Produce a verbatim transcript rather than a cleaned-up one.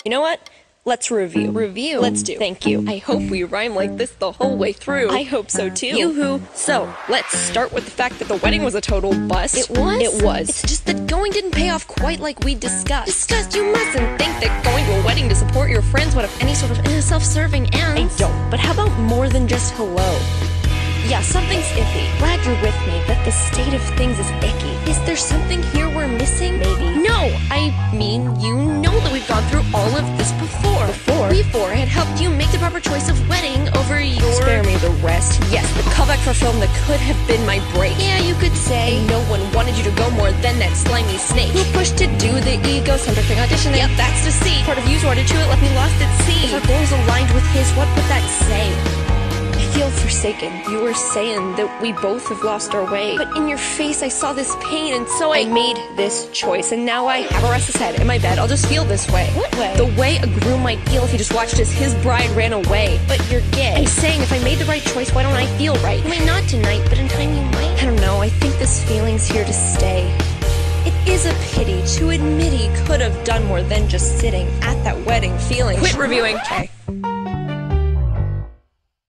You know what? Let's review. Review? Let's do. Thank you. I hope we rhyme like this the whole way through. I hope so too. Yoo-hoo. So, let's start with the fact that the wedding was a total bust. It was? It was. It's just that going didn't pay off quite like we discussed. Discussed? You mustn't think that going to a wedding to support your friends would have any sort of uh, self-serving ends. I don't. But how about more than just hello? Yeah, something's iffy. Glad you're with me, but the state of things is icky. Is there something here we're missing? Maybe. No! I mean, you know that we've gone through all of this before. Before? We four had helped you make the proper choice of wedding over your... Spare me the rest. Yes, the callback for a film that could have been my break. Yeah, you could say. And no one wanted you to go more than that slimy snake. Who pushed to do the egocentric thing auditioning? Yep, that's deceit. Part of you's order to it left me lost at sea. If our goals aligned with his, what would that say? I feel forsaken. You were saying that we both have lost our way. But in your face I saw this pain, and so I, I made this choice. And now I have a restless head in my bed. I'll just feel this way. What way? The way a groom might feel if he just watched as his bride ran away. But you're gay. I'm saying if I made the right choice, why don't I feel right? You might not tonight, but in time you might. I don't know. I think this feeling's here to stay. It is a pity to admit he could have done more than just sitting at that wedding feeling. Quit reviewing. Okay.